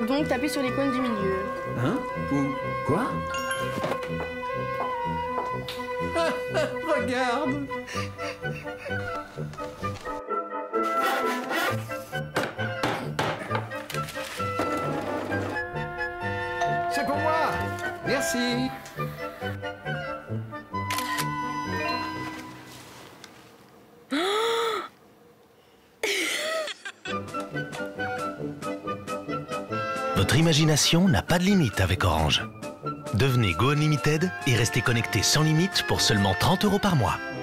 Donc tapez sur l'icône du milieu. Hein? Ou quoi? Regarde! C'est pour moi! Merci! Votre imagination n'a pas de limite avec Orange. Devenez Go Unlimited et restez connecté sans limite pour seulement 30 € par mois.